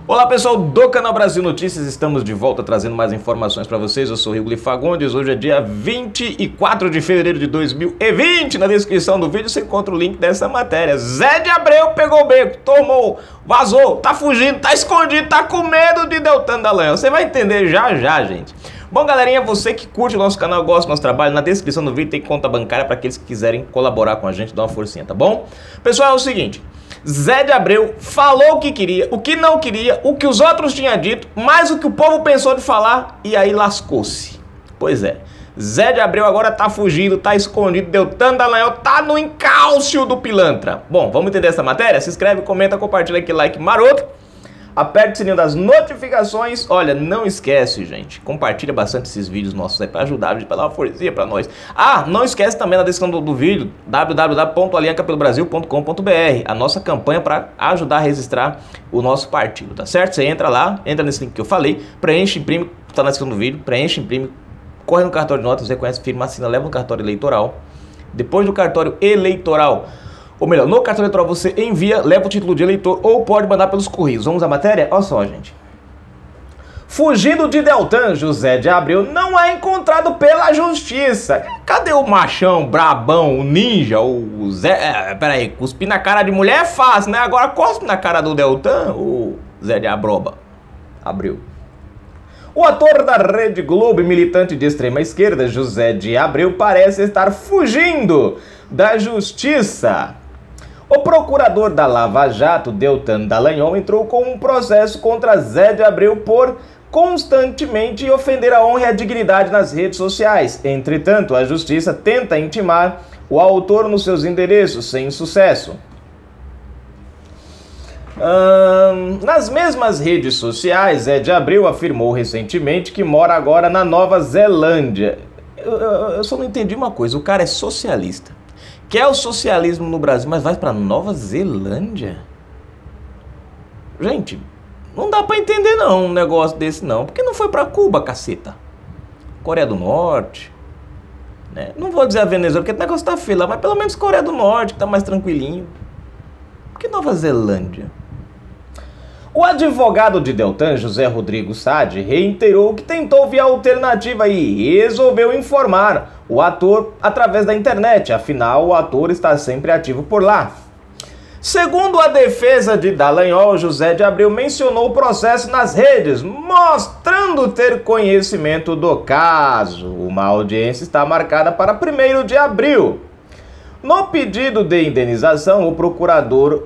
Olá pessoal do canal Brasil Notícias, estamos de volta trazendo mais informações para vocês. Eu sou o Rigoli Fagundes, hoje é dia 24 de fevereiro de 2020. Na descrição do vídeo você encontra o link dessa matéria. Zé de Abreu pegou o beco, tomou, vazou, tá fugindo, tá escondido, tá com medo de Deltan Dallagnol. Você vai entender já já, gente. Bom, galerinha, você que curte o nosso canal, gosta do nosso trabalho, na descrição do vídeo tem conta bancária para aqueles que quiserem colaborar com a gente, dar uma forcinha, tá bom? Pessoal, é o seguinte, Zé de Abreu falou o que queria, o que não queria, o que os outros tinham dito, mais o que o povo pensou de falar, e aí lascou-se. Pois é, Zé de Abreu agora tá fugindo, tá escondido, Deltan Dallagnol tá no encalço do pilantra. Bom, vamos entender essa matéria? Se inscreve, comenta, compartilha aquele like maroto. Aperte o sininho das notificações. Olha, não esquece, gente, compartilha bastante esses vídeos nossos aí pra ajudar, pra dar uma forcinha pra nós. Ah, não esquece também na descrição do vídeo, www.aliancapelobrasil.com.br, a nossa campanha para ajudar a registrar o nosso partido, tá certo? Você entra lá, entra nesse link que eu falei, preenche, imprime, tá na descrição do vídeo, preenche, imprime, corre no cartório de notas, reconhece, firma, assina, leva no cartório eleitoral. Depois do cartório eleitoral, ou melhor, no cartão eleitoral você envia, leva o título de eleitor ou pode mandar pelos correios. Vamos à matéria? Olha só, gente. Fugindo de Deltan, José de Abreu não é encontrado pela justiça. Cadê o machão, brabão, o ninja, o Zé... peraí, cuspir na cara de mulher é fácil, né? Agora cospe na cara do Deltan, o Zé de Abreu. O ator da Rede Globo e militante de extrema esquerda, José de Abreu, parece estar fugindo da justiça. O procurador da Lava Jato, Deltan Dallagnol, entrou com um processo contra Zé de Abreu por constantemente ofender a honra e a dignidade nas redes sociais. Entretanto, a justiça tenta intimar o autor nos seus endereços, sem sucesso. Nas mesmas redes sociais, Zé de Abreu afirmou recentemente que mora agora na Nova Zelândia. Eu só não entendi uma coisa, o cara é socialista. Quer o socialismo no Brasil, mas vai pra Nova Zelândia? Gente, não dá pra entender não um negócio desse não. Por que não foi pra Cuba, caceta? Coreia do Norte, né? Não vou dizer a Venezuela, porque o negócio tá feio lá, mas pelo menos Coreia do Norte, que tá mais tranquilinho. Por que Nova Zelândia? O advogado de Deltan, José Rodrigo Sade, reiterou que tentou via alternativa e resolveu informar o ator através da internet, afinal o ator está sempre ativo por lá. Segundo a defesa de Dallagnol, José de Abreu mencionou o processo nas redes, mostrando ter conhecimento do caso. Uma audiência está marcada para 1º de abril. No pedido de indenização, o procurador...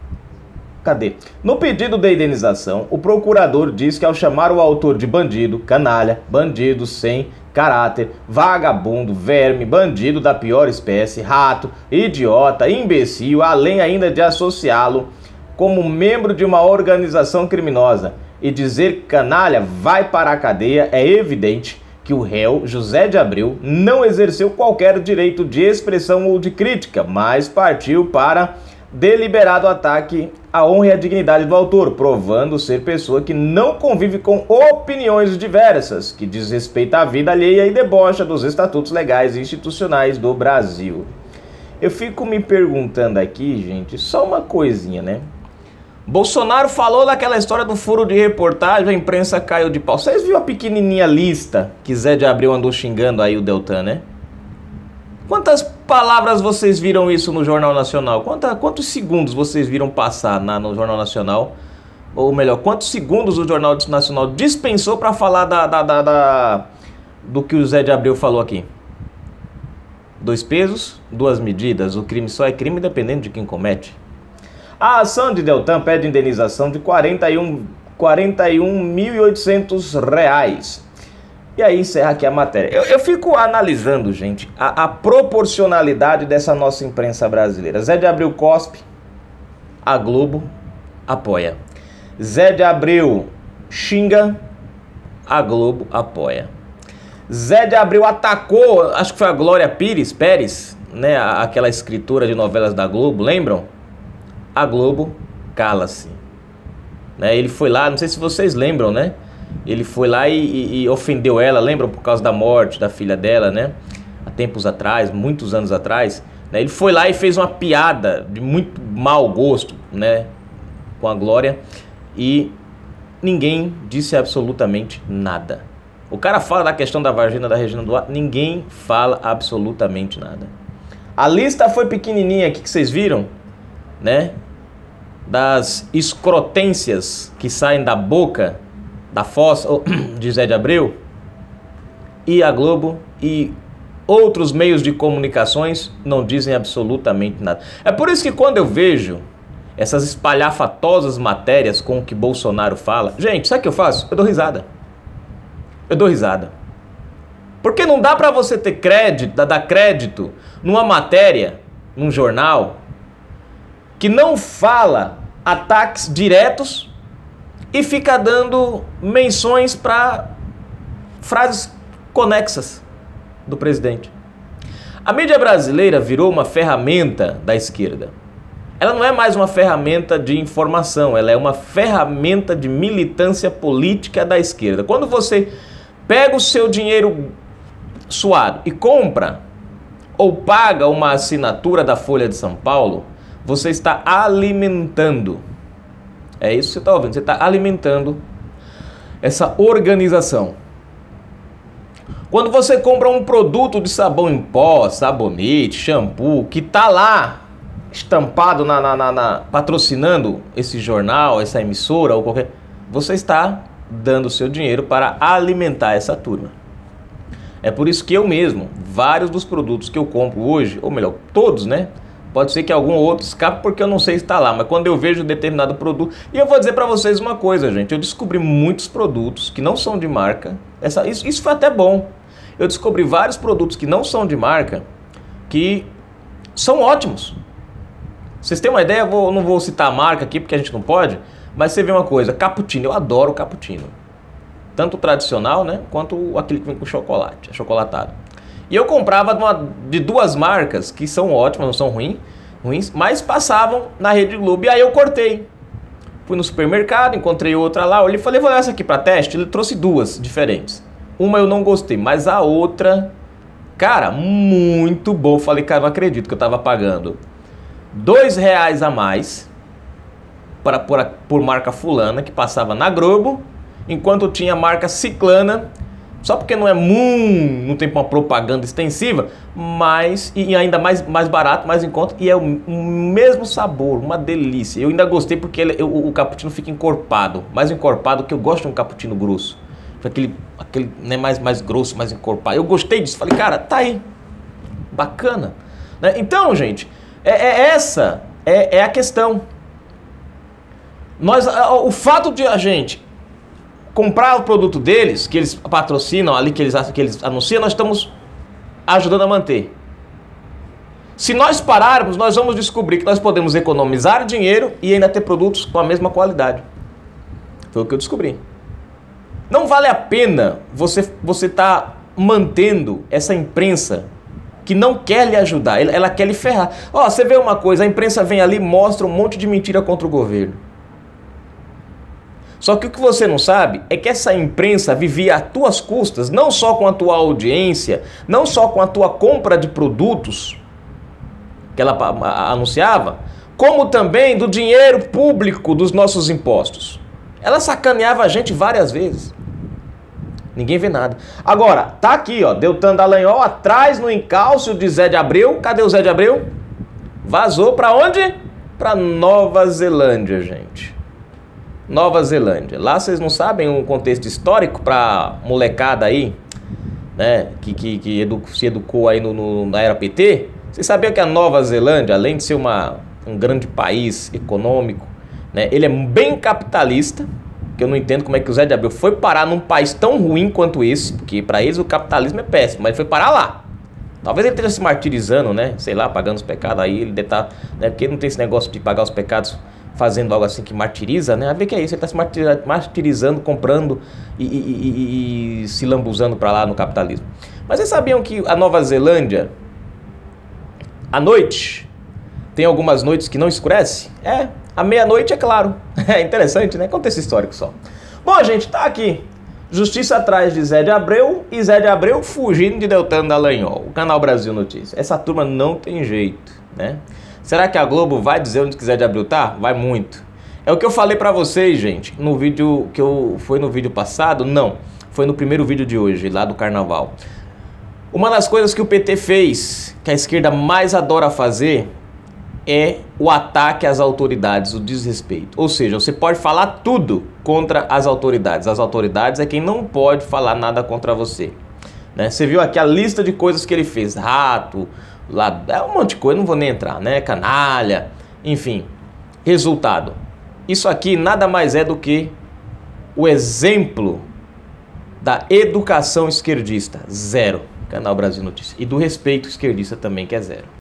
No pedido de indenização, o procurador diz que ao chamar o autor de bandido, canalha, bandido sem caráter, vagabundo, verme, bandido da pior espécie, rato, idiota, imbecil, além ainda de associá-lo como membro de uma organização criminosa e dizer que canalha vai para a cadeia, é evidente que o réu, José de Abreu, não exerceu qualquer direito de expressão ou de crítica, mas partiu para deliberado ataque à honra e à dignidade do autor, provando ser pessoa que não convive com opiniões diversas, que desrespeita a vida alheia e debocha dos estatutos legais e institucionais do Brasil. Eu fico me perguntando aqui, gente, só uma coisinha, né? Bolsonaro falou daquela história do furo de reportagem, a imprensa caiu de pau. Vocês viram a pequenininha lista que Zé de Abreu andou xingando aí o Deltan, né? Quantas palavras vocês viram isso no Jornal Nacional? Quantos segundos vocês viram passar no Jornal Nacional? Ou melhor, quantos segundos o Jornal Nacional dispensou para falar do que o Zé de Abreu falou aqui? 2 pesos, 2 medidas. O crime só é crime dependendo de quem comete. A ação de Deltan pede indenização de R$ 41.800. E aí encerra aqui a matéria. Eu fico analisando, gente, a proporcionalidade dessa nossa imprensa brasileira. Zé de Abreu cospe, a Globo apoia. Zé de Abreu xinga, a Globo apoia. Zé de Abreu atacou, acho que foi a Glória Pérez, né, aquela escritora de novelas da Globo, lembram? A Globo cala-se. Né, ele foi lá, não sei se vocês lembram, né? Ele foi lá e ofendeu ela, lembram? Por causa da morte da filha dela, né? Há tempos atrás, muitos anos atrás, né? Ele foi lá e fez uma piada de muito mau gosto, né? Com a Glória. E ninguém disse absolutamente nada. O cara fala da questão da vagina da Regina Duarte, ninguém fala absolutamente nada. A lista foi pequenininha aqui que vocês viram, né? Das escrotências que saem da boca da fossa de Zé de Abreu e a Globo e outros meios de comunicações não dizem absolutamente nada. É por isso que quando eu vejo essas espalhafatosas matérias com o que Bolsonaro fala, gente, sabe o que eu faço? Eu dou risada. Eu dou risada. Porque não dá pra você ter crédito, dar crédito numa matéria, num jornal, que não fala ataques diretos e fica dando menções para frases conexas do presidente. A mídia brasileira virou uma ferramenta da esquerda. Ela não é mais uma ferramenta de informação, ela é uma ferramenta de militância política da esquerda. Quando você pega o seu dinheiro suado e compra ou paga uma assinatura da Folha de São Paulo, você está alimentando. É isso que você está ouvindo, você está alimentando essa organização. Quando você compra um produto de sabão em pó, sabonete, shampoo, que está lá estampado, patrocinando esse jornal, essa emissora ou qualquer... Você está dando o seu dinheiro para alimentar essa turma. É por isso que eu mesmo, vários dos produtos que eu compro hoje, ou melhor, todos, né? Pode ser que algum outro escape porque eu não sei se está lá, mas quando eu vejo determinado produto... E eu vou dizer para vocês uma coisa, gente, eu descobri muitos produtos que não são de marca, isso foi até bom. Eu descobri vários produtos que não são de marca, que são ótimos. Vocês têm uma ideia? Eu não vou citar a marca aqui porque a gente não pode, mas você vê uma coisa, cappuccino, eu adoro cappuccino. Tanto o tradicional, né, quanto aquele que vem com chocolate, achocolatado. E eu comprava de duas marcas que são ótimas, não são ruins, mas passavam na Rede Globo. E aí eu cortei. Fui no supermercado, encontrei outra lá, olhei e falei, vou levar essa aqui para teste. Ele trouxe duas diferentes. Uma eu não gostei, mas a outra, cara, muito bom. Falei, cara, não acredito que eu tava pagando R$2 a mais por marca fulana, que passava na Globo, enquanto tinha marca ciclana, só porque não é não tem uma propaganda extensiva, mas e ainda mais barato, mais em conta, e é o mesmo sabor, uma delícia. Eu ainda gostei porque o cappuccino fica encorpado, mais encorpado, que eu gosto de um cappuccino grosso. Aquele né, mais grosso, mais encorpado. Eu gostei disso, falei, cara, tá aí, bacana. Né? Então, gente, essa é a questão. O fato de a gente comprar o produto deles, que eles patrocinam ali, que eles anunciam, nós estamos ajudando a manter. Se nós pararmos, nós vamos descobrir que nós podemos economizar dinheiro e ainda ter produtos com a mesma qualidade. Foi o que eu descobri. Não vale a pena você tá mantendo essa imprensa que não quer lhe ajudar, ela quer lhe ferrar. Ó, você vê uma coisa, a imprensa vem ali e mostra um monte de mentira contra o governo. Só que o que você não sabe é que essa imprensa vivia às tuas custas, não só com a tua audiência, não só com a tua compra de produtos que ela anunciava, como também do dinheiro público dos nossos impostos. Ela sacaneava a gente várias vezes. Ninguém vê nada. Agora, tá aqui, ó, Deltan Dallagnol atrás no encalço de Zé de Abreu. Cadê o Zé de Abreu? Vazou pra onde? Pra Nova Zelândia, gente. Nova Zelândia. Lá vocês não sabem o contexto histórico pra molecada aí, né, que se educou aí na era PT. Vocês sabiam que a Nova Zelândia, além de ser um grande país econômico, né, ele é bem capitalista, que eu não entendo como é que o Zé de Abreu foi parar num país tão ruim quanto esse, porque para eles o capitalismo é péssimo, mas ele foi parar lá. Talvez ele esteja se martirizando, né, sei lá, pagando os pecados aí, ele deve estar, né, porque ele não tem esse negócio de pagar os pecados fazendo algo assim que martiriza, né, a ver que é isso, ele está se martirizando, comprando e se lambuzando para lá no capitalismo. Mas vocês sabiam que a Nova Zelândia, à noite, tem algumas noites que não escurece? À meia-noite, é claro. É interessante, né? Conta esse histórico só. Bom, gente, tá aqui. Justiça atrás de Zé de Abreu e Zé de Abreu fugindo de Deltan Dallagnol. O Canal Brasil Notícias. Essa turma não tem jeito, né? Será que a Globo vai dizer onde que Zé de Abreu tá? Vai muito. É o que eu falei pra vocês, gente, no vídeo foi no vídeo passado? Não, foi no primeiro vídeo de hoje, lá do carnaval. Uma das coisas que o PT fez, que a esquerda mais adora fazer, é o ataque às autoridades, o desrespeito. Ou seja, você pode falar tudo contra as autoridades. As autoridades é quem não pode falar nada contra você. Né? Você viu aqui a lista de coisas que ele fez. Rato, é um monte de coisa, não vou nem entrar, né? Canalha, enfim. Resultado. Isso aqui nada mais é do que o exemplo da educação esquerdista. Zero. Canal Brasil Notícias. E do respeito esquerdista também, que é zero.